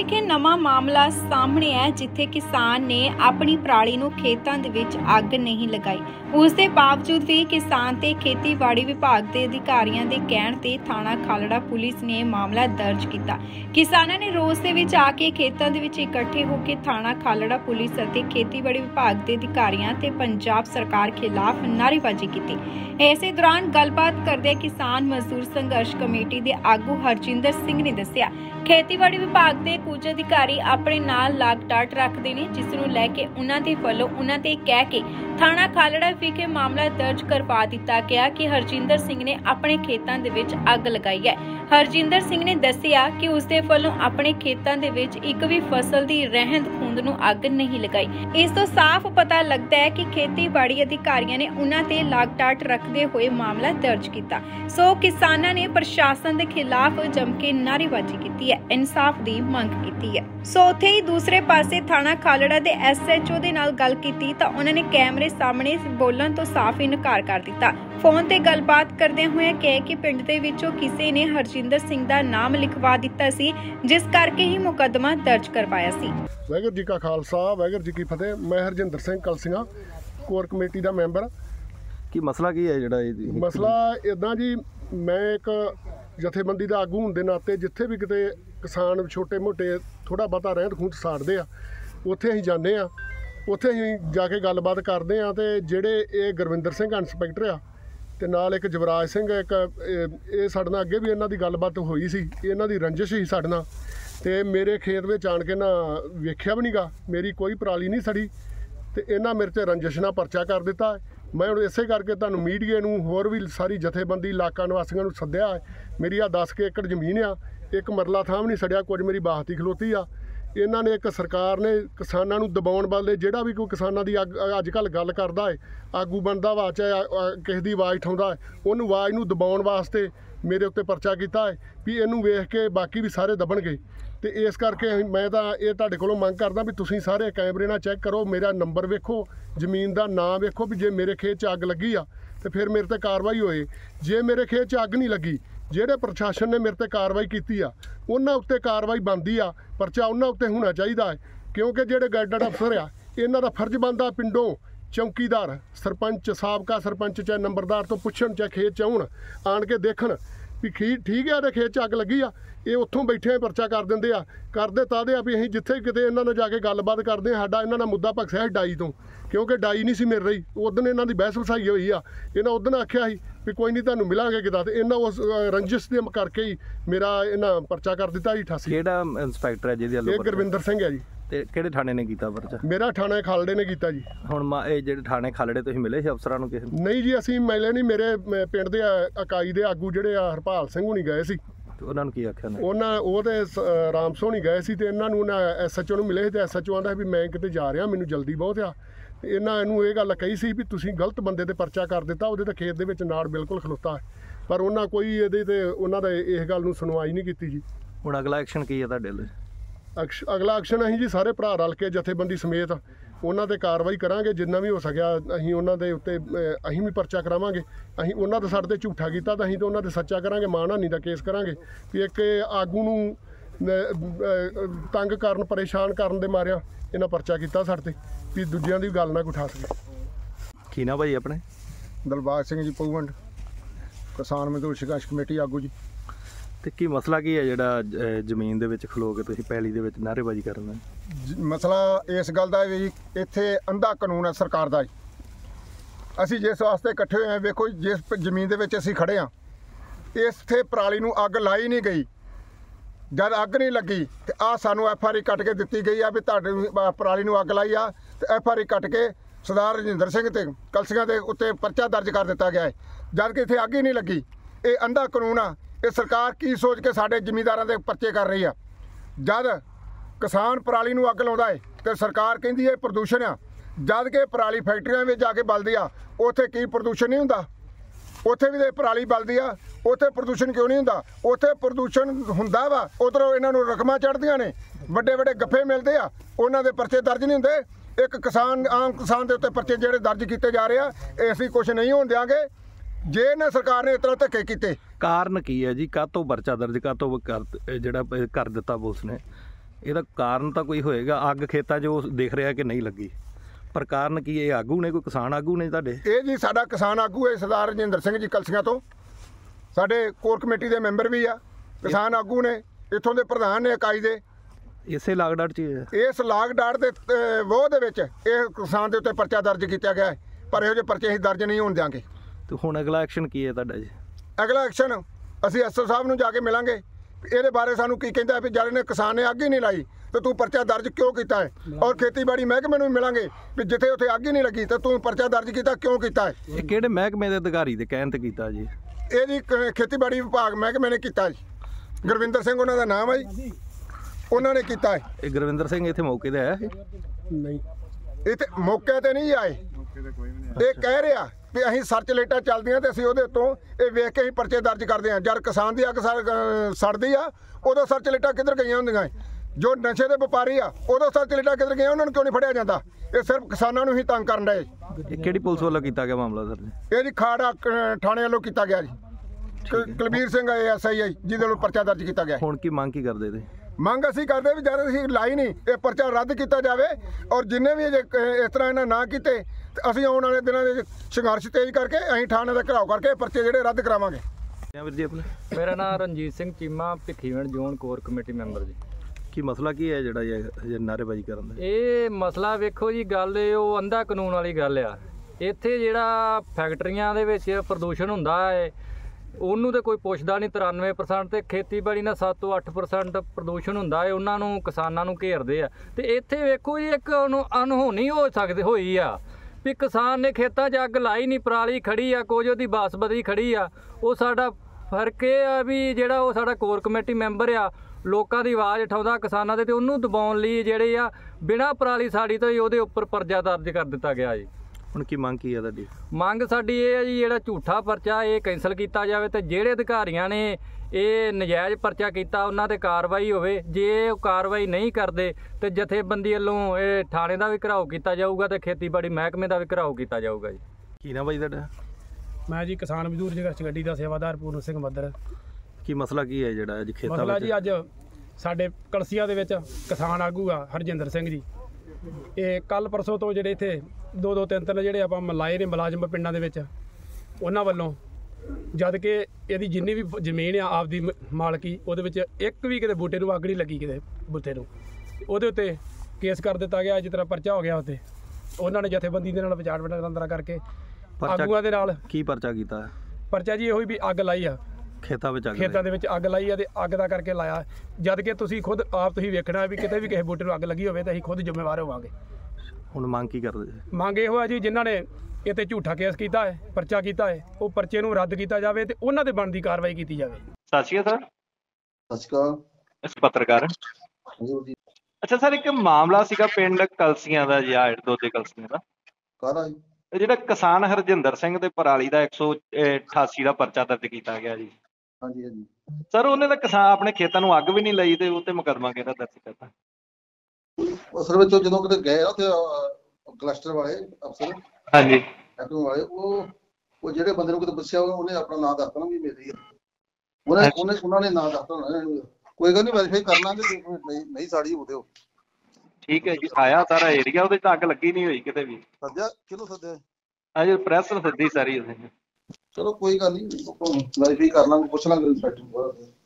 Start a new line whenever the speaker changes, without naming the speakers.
विखे नवा मामला सामने है जिथे किसान ने अपनी पराली नूं खेतां दे विच अग नहीं लगाई। उस दे बावजूद भी किसान ते खेतीबाड़ी विभाग के अधिकारियों के कहण ते थाणा खालड़ा पुलिस ने मामला दर्ज किया। किसानां ने रोस दे विच आके खेतां दे विच इकट्ठे होकर थाणा खालड़ा पुलिस अते खेतीबाड़ी विभाग के अधिकारियों ते पंजाब सरकार खिलाफ नारेबाजी की। इसे दौरान गलबात करदे किसान मजदूर संघर्ष कमेटी के आगू हरजिंदर सिंह ने दस्सिया खेतीबाड़ी विभाग के कुछ अधिकारी अपने नाल लाग डाट रखते हैं, जिसनूं लैके उन्हां दे वल्लों उन्हां ते कह के थाणा खालड़ा विखे मामला दर्ज करवा दिता गया कि हरजिंदर सिंह ने अपने खेतां दे विच अग लगाई है। हरजिंदर सिंह ने दस्सिया कि उसके वल्लों अपने खेतां दे विच एक भी फसल की रहंद खूंद नूं अग नहीं लगाई। इस तो साफ पता लगता है कि खेतीबाड़ी अधिकारियों ने उन्हां ते लाग डाट रखते हुए मामला दर्ज किया। सो किसानां ने प्रशासन के खिलाफ जम के नारेबाजी की है, इंसाफ की मंग की है। सो उत्थे ही दूसरे पासे थाणा खालड़ा के SHO दे नाल गल कीती तां उन्हां ने कैमरे सामने बोलण तो साफ इनकार कर दिता। फोन ते गलबात करदे होए कहे कि पिंड दे विचों किसी ने हरजिंदर सिंह दा नाम लिखवा दिता सी, जिस करके ही मुकदमा दर्ज करवाया सी।
वाहिगुरू जी का खालसा वाहिगुरू जी की फतेह। मैं हरजिंदर सिंह कलसिंगा कोर कमेटी का मैंबर।
की मसला की है जिहड़ा
मसला इदां जी, मैं एक जथेबंदी का आगू होने के नाते जिथे भी किते किसान छोटे मोटे थोड़ा बहुता रहंद खूंद साड़ते आ, उत्थे असीं जाने आ, उत्थे असीं जाके गलबात करते हैं। तो जिहड़े ये गुरविंदर सिंह इंस्पैक्टर आ ते नाल एक जवराज सिंह एक ये साडे नाल अगे भी इन्हां दी गलबात होई सी, इन्हां दी रंजिश ही साडे नाल। ते मेरे खेत में आण के ना वेख्या भी नहीं गा, मेरी कोई पराली नहीं सड़ी ते इन्हां मेरे ते रंजिश नाल परचा कर दिता। मैं हुण इसे करके तुहानूं मीडिया नूं होर भी सारी जथेबंदी इलाका निवासियों नूं सद्दिया है। मेरी आ 10 एकड़ जमीन आ, एक मरला थां भी नहीं सड़िया, कुछ मेरी बाहती खलोती आ। इन्हां ने एक सरकार ने किसानां नूं दबाउण वाले जिहड़ा भी कोई किसानां दी अजकल गल करदा है, आगू बनदा वा चाहे किसी दी आवाज़ उठाउंदा है, उहनूं आवाज़ नूं दबाउण वास्ते मेरे उत्ते परचा कीता है भी इहनूं वेख के बाकी भी सारे दबणगे। तो इस करके मैं तो ये तुहाडे कोलों मंग करदा भी तुसीं सारे कैमरे नाल चैक करो, मेरा नंबर वेखो, जमीन का नाम वेखो भी जे मेरे खेत च अग लगी आ तो फिर मेरे ते कार्रवाई होए। जे मेरे खेत च अग नहीं लगी, ਜਿਹੜੇ प्रशासन ने मेरे ते कार्रवाई की आ उन्हां उत्ते कार्रवाई बनती आ, परचा उन्हां उत्ते होना चाहिए है। क्योंकि ਜਿਹੜੇ गैडड अफसर आ इन्हां दा फर्ज बनदा पिंडों चौकीदार सरपंच साबका सरपंच चाहे नंबरदार तो पुछण चाहे खेत च आउण आण के देखण भी ठीक है ये खेत च अग लगी आ, ये उत्थों बैठे परचा कर देंदे आ, करदे तादे आ भी असीं जिथे किते इन्हां नाल जाके गलबात करदे साडा इन्हां दा मुद्दा भखसिया डाई तो, क्योंकि डाई नहीं सी मिल रही। उदन इन्हां दी बहस वसाई होई आ, इन्हां उदन आख्या सी भी कोई नहीं तुहानूं मिलांगे किदा, ते इन्हां उस रंजिश दे करके ही मेरा इन्हां परचा कर दिता जी 88।
किहड़ा इंस्पैक्टर है जिहदी
ये गुरविंदर सिंह है जी।
ते किहड़े थाणे ने कीता परचा?
मेरा थाणा खालड़े ने कीता जी।
हुण ਜਿਹੜੇ थाणे खालड़े तुसीं मिले सी अफसरां नूं किसे नूं?
नहीं जी असीं मिले नहीं, मेरे पिंड दे इकाई दे आगू ਜਿਹੜੇ ਆ ਹਰਪਾਲ ਸਿੰਘ ਹੁਣੀ ਗਏ ਸੀ।
ਉਹਨਾਂ ਨੂੰ ਕੀ ਆਖਿਆ ਨੇ?
ਉਹਨਾਂ ਉਹ ਤੇ ਰਾਮ ਸੋਹਣੀ ਗਏ ਸੀ ਤੇ ਇਹਨਾਂ ਨੂੰ SHO ਨੂੰ ਮਿਲੇ ਸੀ ਤੇ SHO ਆਂਦਾ ਵੀ ਮੈਂ ਕਿਤੇ ਜਾ ਰਿਹਾ, ਮੈਨੂੰ ਜਲਦੀ ਬਹੁਤ ਆ। ਤੇ ਇਹਨਾਂ ਇਹਨੂੰ ਇਹ ਗੱਲ ਕਹੀ ਸੀ ਵੀ ਤੁਸੀਂ ਗਲਤ ਬੰਦੇ ਤੇ ਪਰਚਾ ਕਰ ਦਿੱਤਾ, ਉਹਦੇ ਤੇ ਖੇਤ ਦੇ ਵਿੱਚ ਨਾੜ ਬਿਲਕੁਲ ਖਲੋਤਾ ਹੈ, ਪਰ ਉਹਨਾਂ ਕੋਈ ਇਹਦੇ ਤੇ ਉਹਨਾਂ ਦਾ ਇਸ ਗੱਲ ਨੂੰ ਸੁਣਵਾਈ ਨਹੀਂ ਕੀਤੀ ਜੀ।
ਹੁਣ ਅਗਲਾ ਐਕਸ਼ਨ ਕੀ ਹੈ ਤੁਹਾਡੇ ਲਈ?
ਅਗਲਾ ਐਕਸ਼ਨ ਅਸੀਂ ਜੀ ਸਾਰੇ ਭਰਾ ਰਲ ਕੇ ਜਥੇਬੰਦੀ ਸਮੇਤ ਉਹਨਾਂ ਤੇ ਕਾਰਵਾਈ ਕਰਾਂਗੇ, ਜਿੰਨਾ ਵੀ ਹੋ ਸਕਿਆ ਅਸੀਂ ਉਹਨਾਂ ਦੇ ਉੱਤੇ ਅਸੀਂ ਵੀ ਪਰਚਾ ਕਰਾਵਾਂਗੇ। ਅਸੀਂ ਉਹਨਾਂ ਦਾ ਸਾਡੇ ਤੇ ਝੂਠਾ ਕੀਤਾ ਤਾਂ ਅਸੀਂ ਤਾਂ ਉਹਨਾਂ ਤੇ ਸੱਚਾ ਕਰਾਂਗੇ, ਮਾਣਹਾਨੀ ਦਾ ਕੇਸ ਕਰਾਂਗੇ ਵੀ ਇੱਕ ਆਗੂ ਨੂੰ ਤੰਗ ਕਰਨ ਪਰੇਸ਼ਾਨ ਕਰਨ ਦੇ ਮਾਰਿਆਂ ਇਹਨਾਂ ਪਰਚਾ ਕੀਤਾ ਸਾਡੇ ਤੇ ਵੀ ਦੂਜਿਆਂ ਦੀ ਗੱਲ ਨਾ ਉਠਾ ਸਕੇ।
ਕੀ ਨਾ ਭਾਈ ਆਪਣੇ?
ਦਿਲਬਾਗ ਸਿੰਘ ਜੀ ਪਊਵੰਡ, ਕਿਸਾਨ ਮਜ਼ਦੂਰ ਸੰਘਰਸ਼ ਕਮੇਟੀ ਆਗੂ ਜੀ।
ਤੇ ਕੀ ਮਸਲਾ ਕੀ ਹੈ ਜਿਹੜਾ ਜ਼ਮੀਨ ਦੇ ਵਿੱਚ ਖਲੋ ਕੇ ਤੁਸੀਂ ਪੈਲੀ ਦੇ ਵਿੱਚ ਨਾਅਰੇਬਾਜ਼ੀ ਕਰਨ ਦਾ?
ਮਸਲਾ ਇਸ ਗੱਲ ਦਾ ਵੀ ਇੱਥੇ ਅੰਧਾ ਕਾਨੂੰਨ ਹੈ ਸਰਕਾਰ ਦਾ। ਅਸੀਂ ਜਿਸ ਵਾਸਤੇ ਇਕੱਠੇ ਹੋਏ ਹਾਂ, ਵੇਖੋ ਜਿਸ ਜ਼ਮੀਨ ਦੇ ਵਿੱਚ ਅਸੀਂ ਖੜੇ ਹਾਂ ਇੱਥੇ ਪਰਾਲੀ ਨੂੰ ਅੱਗ ਲਾਈ ਨਹੀਂ ਗਈ। ਜਦ ਅੱਗ ਨਹੀਂ ਲੱਗੀ ਤੇ ਆ ਸਾਨੂੰ FRI ਕੱਟ ਕੇ ਦਿੱਤੀ ਗਈ ਆ ਵੀ ਤੁਹਾਡੇ ਪਰਾਲੀ ਨੂੰ ਅੱਗ ਲਾਈ ਆ, ਤੇ FRI ਕੱਟ ਕੇ ਸਰਦਾਰ ਰਜਿੰਦਰ ਸਿੰਘ ਤੇ ਕਲਸੀਆਂ ਦੇ ਉੱਤੇ ਪਰਚਾ ਦਰਜ ਕਰ ਦਿੱਤਾ ਗਿਆ ਹੈ, ਜਦ ਕਿ ਇੱਥੇ ਅੱਗ ਹੀ ਨਹੀਂ ਲੱਗੀ। ਇਹ ਅੰਧਾ ਕਾਨੂੰਨ ਆ। ਇਹ ਸਰਕਾਰ ਕੀ ਸੋਚ ਕੇ ਸਾਡੇ ਜ਼ਿਮੀਂਦਾਰਾਂ ਦੇ ਪਰਚੇ ਕਰ ਰਹੀ ਆ? ਜਦ ਕਿਸਾਨ ਪਰਾਲੀ ਨੂੰ ਅੱਗ ਲਾਉਂਦਾ ਹੈ ਤੇ ਸਰਕਾਰ ਕਹਿੰਦੀ ਇਹ ਪ੍ਰਦੂਸ਼ਣ ਆ, ਜਦ ਕਿ ਪਰਾਲੀ ਫੈਕਟਰੀਆਂ ਵਿੱਚ ਜਾ ਕੇ ਬਲਦੀ ਆ, ਉੱਥੇ ਕੀ ਪ੍ਰਦੂਸ਼ਣ ਨਹੀਂ ਹੁੰਦਾ? ਉੱਥੇ ਵੀ ਤੇ ਪਰਾਲੀ ਬਲਦੀ ਆ, ਉੱਥੇ ਪ੍ਰਦੂਸ਼ਣ ਕਿਉਂ ਨਹੀਂ ਹੁੰਦਾ? ਉੱਥੇ ਪ੍ਰਦੂਸ਼ਣ ਹੁੰਦਾ ਵਾ, ਉੱਧਰੋਂ ਇਹਨਾਂ ਨੂੰ ਰਕਮਾਂ ਚੜ੍ਹਦੀਆਂ ਨੇ, ਵੱਡੇ ਵੱਡੇ ਗੱਫੇ ਮਿਲਦੇ ਆ, ਉਹਨਾਂ ਦੇ ਪਰਚੇ ਦਰਜ ਨਹੀਂ ਹੁੰਦੇ। ਇੱਕ ਕਿਸਾਨ ਆਮ ਕਿਸਾਨ ਦੇ ਉੱਤੇ ਪਰਚੇ ਜਿਹੜੇ ਦਰਜ ਕੀਤੇ ਜਾ ਰਹੇ ਆ, ਅਸੀਂ ਕੁਛ ਨਹੀਂ ਹੋਣ ਦਿਆਂਗੇ ਜੇ ਨਾ ਸਰਕਾਰ ਨੇ ਇਸ ਤਰ੍ਹਾਂ ਧੱਕੇ ਕੀਤੇ।
ਕਾਰਨ ਕੀ ਹੈ ਜੀ? ਕਾਹਤੋਂ ਪਰਚਾ ਦਰਜ, ਕਾਹਤੋਂ ਜਿਹੜਾ ਕਰ ਦਿੱਤਾ ਪੁਲਿਸ ਨੇ? ਇਹਦਾ ਕਾਰਨ ਤਾਂ ਕੋਈ ਹੋਏਗਾ, ਅੱਗ ਖੇਤਾਂ 'ਚ ਉਹ ਦਿਖ ਰਿਹਾ ਕਿ ਨਹੀਂ ਲੱਗੀ, ਪਰ ਕਾਰਨ ਕੀ ਇਹ ਆਗੂ ਨੇ, ਕੋਈ ਕਿਸਾਨ ਆਗੂ ਨੇ ਤੁਹਾਡੇ?
ਇਹ ਜੀ ਸਾਡਾ ਕਿਸਾਨ ਆਗੂ ਹੈ ਸਰਦਾਰ ਰਜਿੰਦਰ ਸਿੰਘ ਜੀ ਕਲਸੀਆਂ ਤੋਂ, ਸਾਡੇ ਕੋਰ ਕਮੇਟੀ ਦੇ ਮੈਂਬਰ ਵੀ ਆ, ਕਿਸਾਨ ਆਗੂ ਨੇ, ਇੱਥੋਂ ਦੇ ਪ੍ਰਧਾਨ ਨੇ ਇਕਾਈ ਦੇ।
ਇਸੇ ਲਾਗਡਾਟ 'ਚ ਹੀ ਹੈ?
ਇਸ ਲਾਗਡਾਟ ਦੇ ਵੋਹ ਦੇ ਵਿੱਚ ਇਹ ਕਿਸਾਨ ਦੇ ਉੱਤੇ ਪਰਚਾ ਦਰਜ ਕੀਤਾ ਗਿਆ ਹੈ, ਪਰ ਇਹੋ ਜਿਹੇ ਪਰਚੇ ਅਸੀਂ ਦਰਜ ਨਹੀਂ ਹੋਣ ਦਿਆਂਗੇ।
ਤੇ ਹੁਣ ਅਗਲਾ ਐਕਸ਼ਨ ਕੀ ਹੈ ਤੁਹਾਡਾ ਜੀ?
ਅਗਲਾ ਐਕਸ਼ਨ ਅਸੀਂ ਐਸਓ ਸਾਹਿਬ ਨੂੰ ਜਾ ਕੇ ਮਿਲਾਂਗੇ, ਇਹਦੇ ਬਾਰੇ ਸਾਨੂੰ ਕੀ ਕਹਿੰਦਾ ਵੀ ਜਦ ਨੇ ਕਿਸਾਨ ਨੇ ਅੱਗ ਹੀ ਨਹੀਂ ਲਾਈ ਤੇ ਤੂੰ ਪਰਚਾ ਦਰਜ ਕਿਉਂ ਕੀਤਾ ਹੈ, ਔਰ ਖੇਤੀਬਾੜੀ ਮਹਿਕਮੇ ਨੂੰ ਵੀ ਮਿਲਾਂਗੇ ਵੀ ਜਿੱਥੇ ਉੱਥੇ ਅੱਗ ਹੀ ਨਹੀਂ ਲੱਗੀ ਤੇ ਤੂੰ ਪਰਚਾ ਦਰਜ ਕੀਤਾ ਕਿਉਂ ਕੀਤਾ ਹੈ।
ਇਹ ਕਿਹੜੇ ਮਹਿਕਮੇ ਦੇ ਅਧਿਕਾਰੀ ਦੇ ਕਹਿਣ ਤੇ ਕੀਤਾ ਜੀ?
ਇਹ ਜੀ ਖੇਤੀਬਾੜੀ ਵਿਭਾਗ ਮਹਿਕਮੇ ਨੇ ਕੀਤਾ ਜੀ, ਗੁਰਵਿੰਦਰ ਸਿੰਘ ਉਹਨਾਂ ਦਾ ਨਾਮ ਹੈ ਜੀ, ਉਹਨਾਂ ਨੇ ਕੀਤਾ ਹੈ।
ਇਹ ਗੁਰਵਿੰਦਰ ਸਿੰਘ ਇੱਥੇ ਮੌਕੇ ਤੇ ਆਇਆ ਸੀ?
ਨਹੀਂ,
ਇੱਥੇ ਮੌਕੇ ਤੇ ਨਹੀਂ ਆਏ, ਇਹ ਕਹਿ ਰਿਹਾ ਵੀ ਅਸੀਂ ਸਰਚ ਲੇਟਾਂ ਚੱਲਦੀਆਂ ਤੇ ਅਸੀਂ ਉਹਦੇ ਉੱਤੋਂ ਇਹ ਵੇਖ ਕੇ ਹੀ ਪਰਚੇ ਦਰਜ ਕਰਦੇ ਹਾਂ। ਜਦ ਕਿਸਾਨ ਦੀ ਅੱਗ ਸੜਦੀ ਆ ਉਦੋਂ ਸਰਚ ਲੇਟਾਂ ਕਿੱਧਰ ਗਈਆਂ ਹੁੰਦੀਆਂ? ਜੋ ਨਸ਼ੇ ਦੇ ਵਪਾਰੀ ਆ ਉਦੋਂ ਸਰਚ ਲੇਟਾਂ ਕਿੱਧਰ ਗਈਆਂ? ਉਹਨਾਂ ਨੂੰ ਕਿਉਂ ਨਹੀਂ ਫੜਿਆ ਜਾਂਦਾ? ਇਹ ਸਿਰਫ ਕਿਸਾਨਾਂ ਨੂੰ ਹੀ ਤੰਗ ਕਰਨ ਡਏ।
ਇਹ ਕਿਹੜੀ ਪੁਲਿਸ ਵੱਲੋਂ ਕੀਤਾ ਗਿਆ ਮਾਮਲਾ ਸਰ ਜੀ?
ਇਹ ਜੀ ਖਾੜਾ ਥਾਣੇ ਵੱਲੋਂ ਕੀਤਾ ਗਿਆ ਜੀ, ਕੁਲਬੀਰ ਸਿੰਘ ASI ਜਿਹਦੇ ਵੱਲੋਂ ਪਰਚਾ ਦਰਜ ਕੀਤਾ ਗਿਆ।
ਹੁਣ ਕੀ ਮੰਗ ਕੀ ਕਰਦੇ ਤੇ?
ਮੰਗ ਅਸੀਂ ਕਰਦੇ ਵੀ ਜਦ ਅਸੀਂ ਲਾਈ ਨਹੀਂ ਇਹ ਪਰਚਾ ਰੱਦ ਕੀਤਾ ਜਾਵੇ, ਔਰ ਜਿੰਨੇ ਵੀ ਇਸ ਤਰ੍ਹਾਂ ਇਹਨਾਂ ਨਾ ਕੀਤੇ ਤੇ ਅਸੀਂ ਆਉਣ ਵਾਲੇ ਦਿਨਾਂ ਦੇ ਸੰਘਰਸ਼ ਤੇਜ਼ ਕਰਕੇ ਅਸੀਂ ਥਾਣੇ ਦਾ ਘਿਰਾਓ ਕਰਕੇ ਪਰਚੇ ਜਿਹੜੇ ਰੱਦ ਕਰਾਵਾਂਗੇ।
ਵੀਰ ਜੀ ਆਪਣੇ?
ਮੇਰਾ ਨਾਮ Ranjit Singh Cheema, Bhikhiwind zone core committee member ਜੀ।
ਕੀ ਮਸਲਾ ਕੀ ਹੈ ਜਿਹੜਾ ਇਹ ਨਾਅਰੇਬਾਜ਼ੀ ਕਰਨ ਦਾ?
ਇਹ ਮਸਲਾ ਵੇਖੋ ਜੀ, ਗੱਲ ਇਹ ਉਹ ਅੰਧਾ ਕਾਨੂੰਨ ਵਾਲੀ ਗੱਲ ਆ। ਇੱਥੇ ਜਿਹੜਾ ਫੈਕਟਰੀਆਂ ਦੇ ਵਿੱਚ ਪ੍ਰਦੂਸ਼ਣ ਹੁੰਦਾ ਹੈ ਉਹਨੂੰ ਤਾਂ ਕੋਈ ਪੁੱਛਦਾ ਨਹੀਂ, 93% ਤੇ ਖੇਤੀਬਾੜੀ ਨਾਲ 7 ਤੋਂ 8% ਪ੍ਰਦੂਸ਼ਣ ਹੁੰਦਾ ਹੈ, ਉਹਨਾਂ ਨੂੰ ਕਿਸਾਨਾਂ ਨੂੰ ਘੇਰਦੇ ਆ। ਤੇ ਇੱਥੇ ਵੇਖੋ ਜੀ ਇੱਕ ਅਨਹੋਣੀ ਹੋਈ ਆ ਵੀ ਕਿਸਾਨ ਨੇ ਖੇਤਾਂ 'ਚ ਅੱਗ ਲਾਈ ਨਹੀਂ, ਪਰਾਲੀ ਖੜੀ ਆ, ਕੁਝ ਉਹਦੀ ਬਾਸਮਤੀ ਖੜੀ ਆ। ਉਹ ਸਾਡਾ ਫਰਕ ਇਹ ਆ ਵੀ ਜਿਹੜਾ ਉਹ ਸਾਡਾ ਕੋਰ ਕਮੇਟੀ ਮੈਂਬਰ ਆ, ਲੋਕਾਂ ਦੀ ਆਵਾਜ਼ ਉਠਾਉਂਦਾ ਕਿਸਾਨਾਂ ਦੇ, ਤੇ ਉਹਨੂੰ ਦਬਾਉਣ ਲਈ ਜਿਹੜੇ ਆ ਬਿਨਾਂ ਪਰਾਲੀ ਸਾੜੀ ਤੋਂ ਹੀ ਉਹਦੇ ਉੱਪਰ ਪਰਚਾ ਦਰਜ ਕਰ ਦਿੱਤਾ ਗਿਆ ਜੀ।
ਹੁਣ ਕੀ ਮੰਗ ਕੀ ਹੈ ਤੁਹਾਡੀ?
ਮੰਗ ਸਾਡੀ ਇਹ ਹੈ ਜੀ, ਜਿਹੜਾ ਝੂਠਾ ਪਰਚਾ ਇਹ ਕੈਂਸਲ ਕੀਤਾ ਜਾਵੇ ਤੇ ਜਿਹੜੇ ਅਧਿਕਾਰੀਆਂ ਨੇ ਇਹ ਨਜਾਇਜ਼ ਪਰਚਾ ਕੀਤਾ ਉਹਨਾਂ ਤੇ ਕਾਰਵਾਈ ਹੋਵੇ। ਜੇ ਉਹ ਕਾਰਵਾਈ ਨਹੀਂ ਕਰਦੇ ਤੇ ਜਥੇਬੰਦੀ ਵੱਲੋਂ ਇਹ ਥਾਣੇ ਦਾ ਵੀ ਘਿਰਾਓ ਕੀਤਾ ਜਾਊਗਾ ਤੇ ਖੇਤੀਬਾੜੀ ਮਹਿਕਮੇ ਦਾ ਵੀ ਘਿਰਾਓ ਕੀਤਾ ਜਾਊਗਾ ਜੀ।
ਕੀ ਨਾ ਬਾਈ ਤੁਹਾਡਾ?
ਮੈਂ ਜੀ ਕਿਸਾਨ ਮਜ਼ਦੂਰ ਸੰਘਰਸ਼ ਗੱਡੀ ਦਾ ਸੇਵਾਦਾਰ ਪੂਰਨ ਸਿੰਘ ਮੱਦਰ।
ਕੀ ਮਸਲਾ ਕੀ ਹੈ ਜਿਹੜਾ ਅੱਜ ਖੇਤਾਂ
ਮਸਲਾ
ਵਿੱਚ?
ਜੀ ਅੱਜ ਸਾਡੇ ਕਲਸੀਆ ਦੇ ਵਿੱਚ ਕਿਸਾਨ ਆਗੂ ਆ ਹਰਜਿੰਦਰ ਸਿੰਘ ਜੀ, ਇਹ ਕੱਲ ਪਰਸੋਂ ਤੋਂ ਜਿਹੜੇ ਇੱਥੇ 2-2 3-3 ਜਿਹੜੇ ਆਪਾਂ ਲਾਏ ਨੇ ਮੁਲਾਜ਼ਮ ਪਿੰਡਾਂ ਦੇ ਵਿੱਚ, ਉਹਨਾਂ ਵੱਲੋਂ ਜਦ ਕਿ ਇਹਦੀ ਜਿੰਨੀ ਵੀ ਜ਼ਮੀਨ ਆ ਆਪਦੀ ਮਾਲਕੀ, ਉਹਦੇ ਵਿੱਚ ਇੱਕ ਵੀ ਕਿਤੇ ਬੂਟੇ ਨੂੰ ਅੱਗ ਨਹੀਂ ਲੱਗੀ, ਕਿਤੇ ਬੂਟੇ ਨੂੰ, ਉਹਦੇ ਉੱਤੇ ਕੇਸ ਕਰ ਦਿੱਤਾ ਗਿਆ। ਜਿਸ ਤਰ੍ਹਾਂ ਪਰਚਾ ਹੋ ਗਿਆ ਉੱਤੇ, ਉਹਨਾਂ ਨੇ ਜਥੇਬੰਦੀ ਦੇ ਨਾਲ ਵਿਚਾਰ ਵਟਾਂਦਰਾ ਕਰਕੇ ਆਗੂਆਂ ਦੇ ਨਾਲ
ਕੀ ਪਰਚਾ ਕੀਤਾ?
ਪਰਚਾ ਜੀ ਇਹੋ ਹੀ ਵੀ ਅੱਗ ਲਾਈ ਆ
ਖੇਤਾਂ ਵਿੱਚ?
ਖੇਤਾਂ ਦੇ ਵਿੱਚ ਅੱਗ ਲਾਈ ਆ ਤੇ ਅੱਗ ਦਾ ਕਰਕੇ ਲਾਇਆ। ਜਦ ਕਿ ਤੁਸੀਂ ਖੁਦ ਆਪ ਤੁਸੀਂ ਵੇਖਣਾ ਵੀ ਕਿਤੇ ਵੀ ਕਿਸੇ ਬੂਟੇ ਨੂੰ ਅੱਗ ਲੱਗੀ ਹੋਵੇ ਤਾਂ ਅਸੀਂ ਖੁਦ ਜ਼ਿੰਮੇਵਾਰ ਹੋਵਾਂਗੇ।
ਹੁਣ ਮੰਗ ਕੀ ਕਰਦੇ?
ਮੰਗ ਇਹੋ ਹੈ ਜੀ, ਜਿਨ੍ਹਾਂ ਨੇ ਇਹ 'ਤੇ ਝੂਠਾ ਕੇਸ ਕੀਤਾ ਹੈ, ਪਰਚਾ ਕੀਤਾ ਹੈ, ਉਹ ਪਰਚੇ ਨੂੰ ਰੱਦ ਕੀਤਾ ਜਾਵੇ ਤੇ ਉਹਨਾਂ ਤੇ ਬਣਦੀ ਕਾਰਵਾਈ ਕੀਤੀ ਜਾਵੇ।
ਸਤਿ ਸ਼੍ਰੀ ਅਕਾਲ ਸਰ।
ਸਤਿ ਸ਼੍ਰੀ ਅਕਾਲ।
ਅਸੀਂ ਪੱਤਰਕਾਰ।
ਜੀ
ਅੱਛਾ ਸਰ, ਇੱਕ ਮਾਮਲਾ ਸੀਗਾ ਪਿੰਡ ਕਲਸੀਆਂ ਦਾ ਜਾਂ ਦੋਦੇ ਕਲਸੀਆਂ ਦਾ,
ਕਾਹਦਾ ਜੀ?
ਇਹ ਜਿਹੜਾ ਕਿਸਾਨ ਹਰਜਿੰਦਰ ਸਿੰਘ ਦੇ ਪਰਾਲੀ ਦਾ 188 ਦਾ ਪਰਚਾ ਦਰਜ ਕੀਤਾ ਗਿਆ ਜੀ।
ਹਾਂਜੀ ਹਾਂਜੀ
ਸਰ, ਉਹਨੇ ਤਾਂ ਕਿਸਾਨ ਆਪਣੇ ਖੇਤਾਂ ਨੂੰ ਅੱਗ ਵੀ ਨਹੀਂ ਲਾਈ ਤੇ ਉਹ ਤੇ ਮੁਕੱਦਮਾ ਕਿਹੜਾ ਦਰਜ ਕਰਤਾ?
ਅਸਲ ਵਿੱਚ ਜਦੋਂ ਕਿਤੇ ਗਏ ਉੱਥੇ ਕਲਸਟਰ ਵਾਲੇ ਅਫਸਰ,
ਹਾਂਜੀ,
ਐਟਮ ਵਾਲੇ, ਉਹ ਜਿਹੜੇ ਬੰਦੇ ਨੂੰ ਕਿਤੇ ਪੁੱਛਿਆ ਉਹਨੇ ਆਪਣਾ ਨਾਂ ਦੱਸਤਾ ਨਾ ਵੀ ਮੇਰੀ ਆ, ਉਹਨਾਂ ਨੇ ਨਾਂ ਦੱਸਤਾ। ਕੋਈ ਗੱਲ ਨਹੀਂ, ਵੈਰੀਫਾਈ ਕਰ ਲਾਂਗੇ, ਨਹੀਂ ਸਾੜੀ ਉਹਦੇ। ਉਹ
ਠੀਕ ਹੈ ਜੀ, ਆਇਆ ਸਾਰਾ ਏਰੀਆ, ਉਹਦੇ ਚ ਅੱਗ ਲੱਗੀ ਨਹੀਂ ਹੋਈ ਕਿਤੇ ਵੀ।
ਸੱਦਿਆ ਕਿਹਨੂੰ ਸੱਦਿਆ?
ਅਜੇ ਪ੍ਰੈਸ ਸੱਦੀ ਸਾਰੀ ਉਹਨੇ।
ਚਲੋ ਕੋਈ ਗੱਲ ਨਹੀਂ, ਵੈਰੀਫਾਈ ਕਰ ਲਾਂਗੇ, ਪੁੱਛ ਲਾਂਗੇ ਇੰਸਪੈਕਟਰ ਨੂੰ।